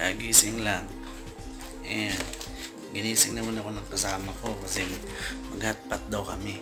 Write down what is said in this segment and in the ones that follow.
Gising lang. Ayan. Ginising naman ako ng kasama ko kasi mag-hotpot daw kami.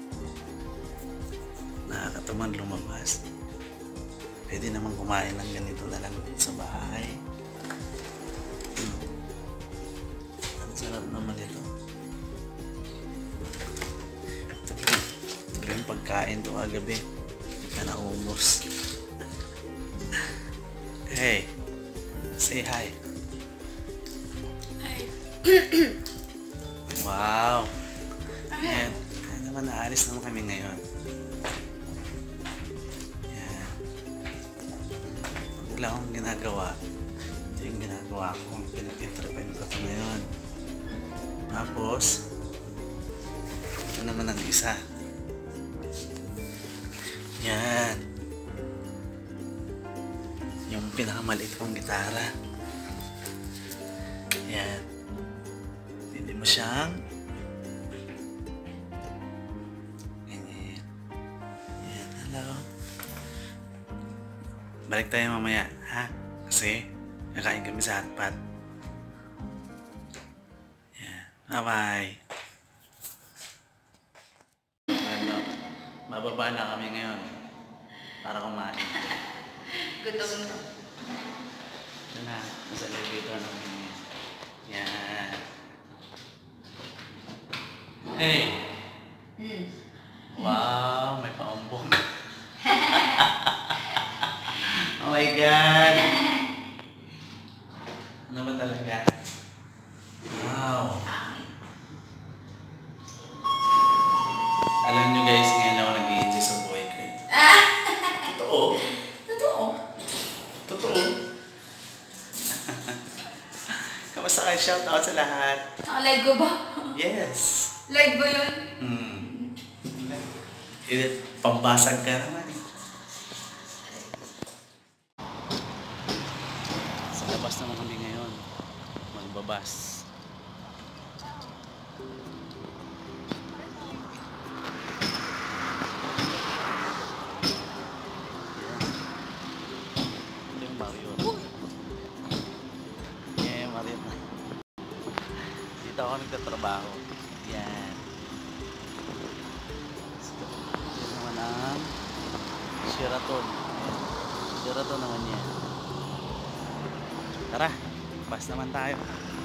Nakakataman lumabas. Pwede naman kumain ng ganito na lang sa bahay. Ang sarap naman ito. Ito yung pagkain to kagabi. Na naubos. Hey, say hi. Hi. Wow. Ayan. Ayan naman, naalis naman kami ngayon. Ayan. Wala akong ginagawa. Ito yung ginagawa ko. Pinag-tripan ko ito ngayon. Tapos, ito naman ang isa. Yan. Yung pinakamaliit kong gitara. Yan. Hindi mo siyang ganyan. Yan. Hello. Balik tayo mamaya, ha? Kasi kakain kami sa hotpot. Yan. Bye-bye. Ano? Mababa na kami ngayon para kumain. Gutom na. Ito na, nasa elevator na kami. Yan. Hey! Wow, may paumbong. Oh my God! Ano ba talaga? Wow! Alam nyo guys, ngayon ako nag-i-enjoy sa buhay ko. Totoo? Totoo. Totoo? Kamusta kayo? Shout out sa lahat. Live ko ba? Yes. Live ba yun? Pambasag ka naman. Sa labas naman kami ngayon. Magbabas. Ito yung Mario. Yeah, Mario. Dito ako nagtatrabaho. Yan. Yan naman ang Sheraton. Ayan. Sheraton naman yan. Tara, bus naman tayo.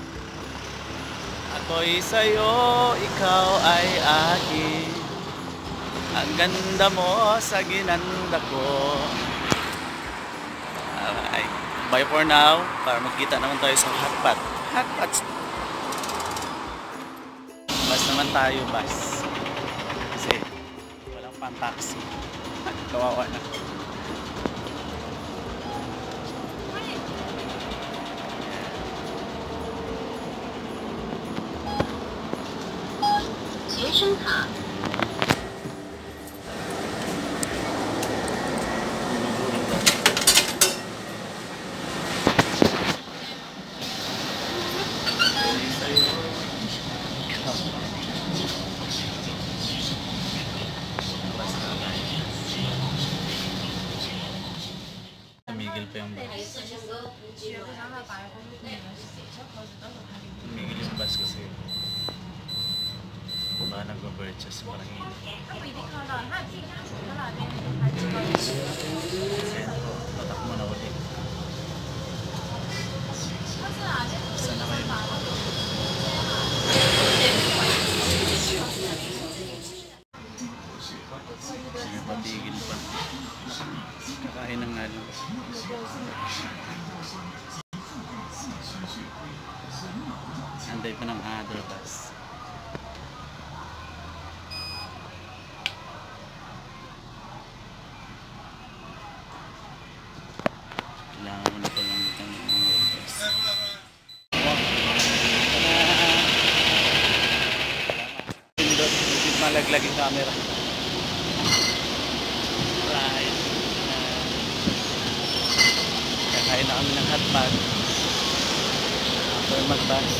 Ako'y sa'yo, ikaw ay akin. Ang ganda mo sa ginanda ko. Alright. Bye for now. Para magkita naman tayo sa hotpot. Hotpot. Bus naman tayo, bus. Kasi walang pan-taxi. Kawawa na. Tumigil pa yung bus. Tumigil yung bus kasi baka nag-purchase parang yun. Tatak mo na ulit. Saan na kayo? Sige, patigil pa. Kakain ng nga lang. Anday pa ng other bus. Kailangan mo na ito lang itong other bus. Pindot, malaglag yung camera. Right. Kakain na kami ng hotpot. After mag-bus.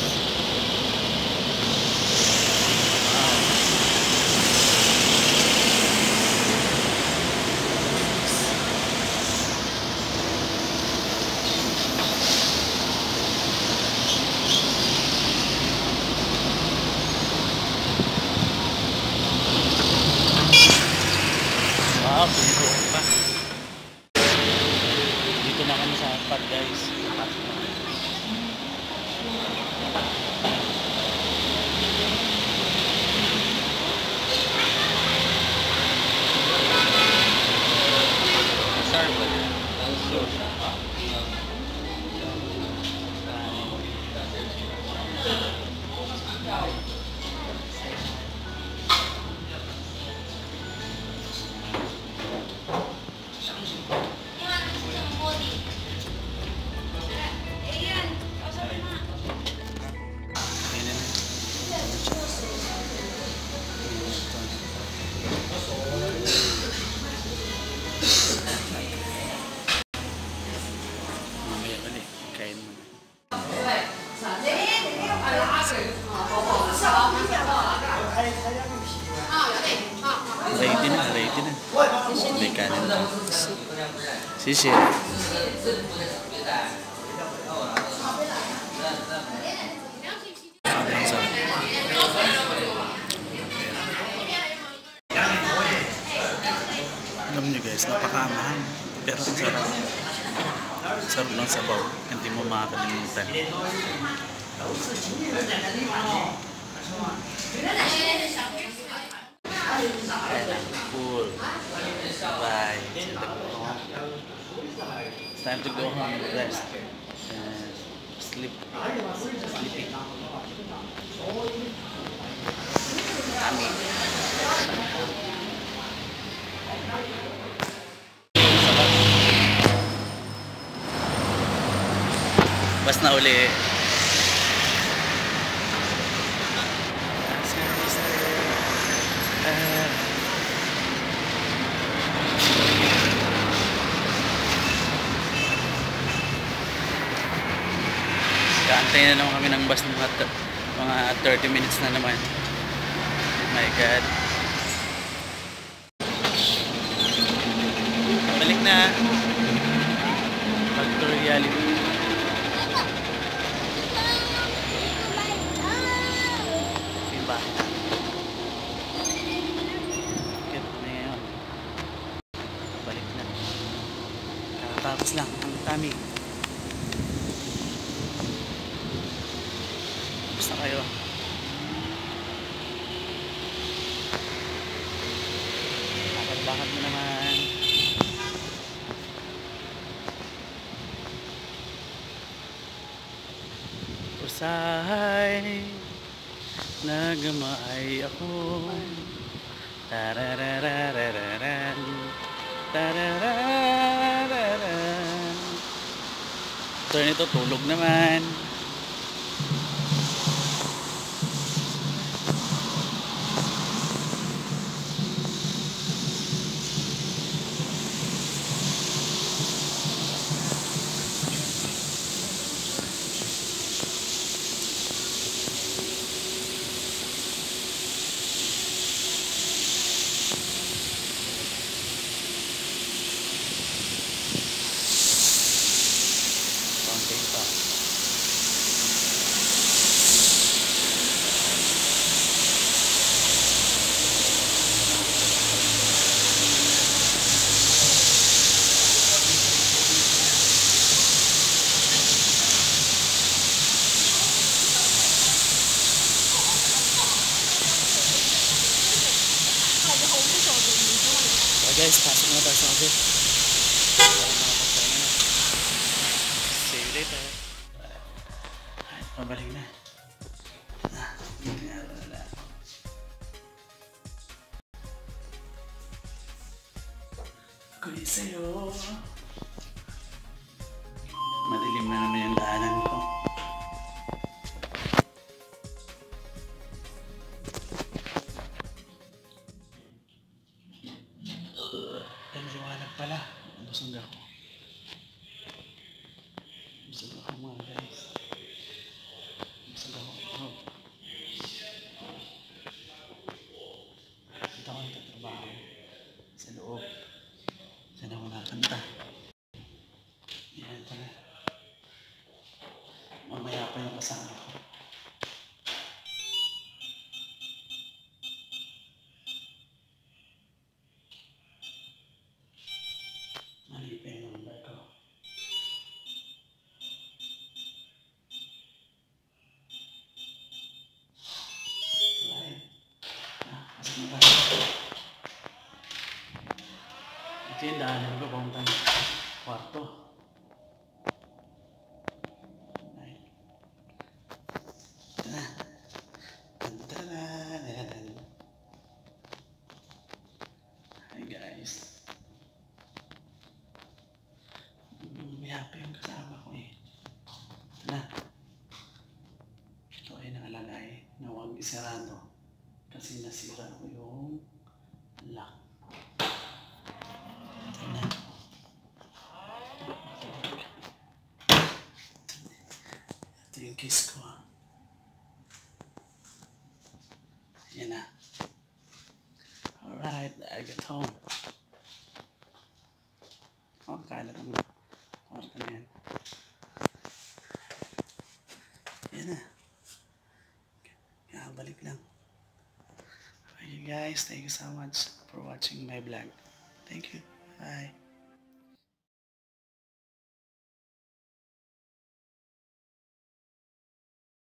hotpot guys. Mamaya ulit, kain mo. Ready na, ready na. May kanin na. Sisi. Alam nyo guys, napakamahan. Pero ang sarap. Sarap ng sabaw. Hindi mo makakalimutan. Cool. Bye. It's time to go home and rest. And sleep. Sleeping. Bas na uli. Kaantay na naman kami ng bus ng mga 30 minutes na naman. My God. Balik na. Back to reality. Diba? Get na ngayon. Balik na. Kakatapos lang ang tummy. Basta kayo. Bakit mo naman. Usahay nagamay ako. Tarararararan, tarararararan. Ito nito tulog naman. Guys, pasok na tayo sa office. See you later. Ay, pabalik na. Kulit sa'yo. Madilim na naman yung daanan ko. Pala, busog ako. Busog ako mga guys. Busog ako. Dito ako nagtatrabaho sa loob. Saan ako nakakanta. Yan, ito na. Mamaya pa yung kasama ko. Mali pa yung number ko. yung daanan ko pamuntang kwarto. Ay. Ito na. Tantararan. Hi guys. May happy yung kasama ko eh. Ito na. Ito ay nakalagay na huwag isarado kasi nasira ko yung lock. Ito na. Ito yung case ko. Yan na. Alright, I got home. Oh, kalat ang kwarto na yan. Yan na. Balik lang. Okay guys, thank you so much for watching my vlog. Thank you. Bye.